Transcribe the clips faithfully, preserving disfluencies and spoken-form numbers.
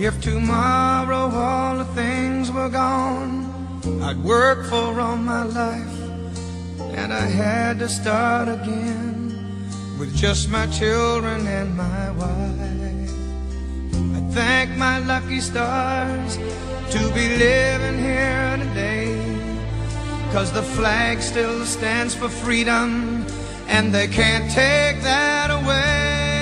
If tomorrow all the things were gone I'd work for all my life, and I had to start again with just my children and my wife. I thank my lucky stars to be living here today, 'cause the flag still stands for freedom, and they can't take that away.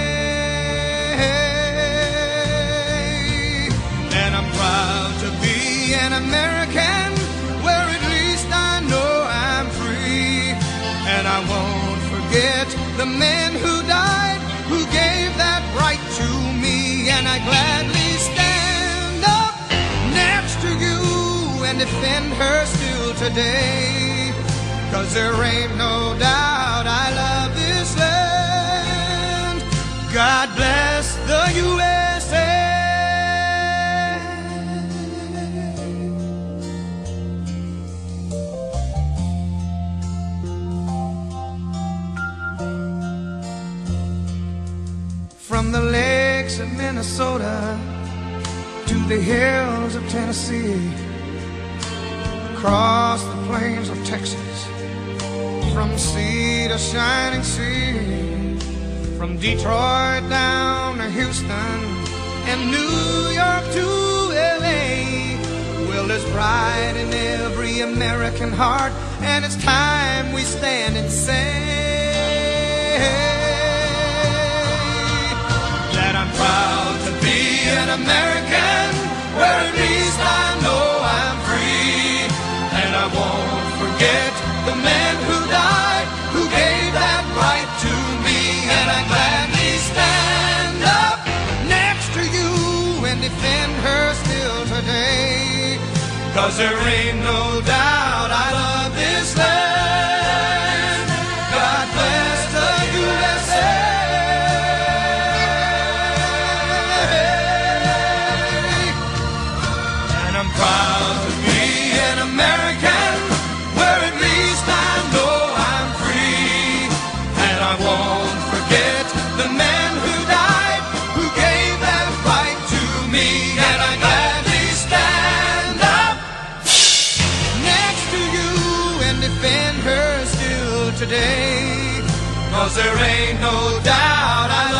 And I'm proud to be an American, where at least I know I'm free. And I won't forget the men who died, who gave that right to me. And I gladly stand up next to you and defend her still today, 'cause there ain't no doubt I love this land. God bless the U S A. From the lakes of Minnesota to the hills of Tennessee, across the plains of Texas, from sea to shining sea, from Detroit down to Houston and New York to L A. Well, there's pride in every American heart, and it's time we stand and say that I'm proud to be an American, where at least I know I'm free. And I won't forget the men who died, who gave that right to me. And I gladly stand up next to you and defend her still today, 'cause there ain't no doubt I love this land. God bless the U S A. Proud to be an American, where at least I know I'm free. And I won't forget the men who died, who gave that right to me. And I gladly stand up next to you and defend her still today, 'cause there ain't no doubt I